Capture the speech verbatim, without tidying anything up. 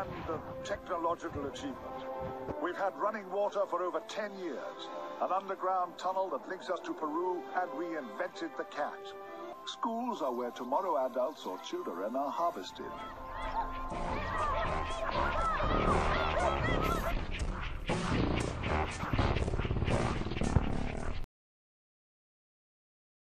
grand uh, technological achievement. We've had running water for over ten years, an underground tunnel that links us to Peru, and we invented the cat. Schools are where tomorrow adults or children are harvested.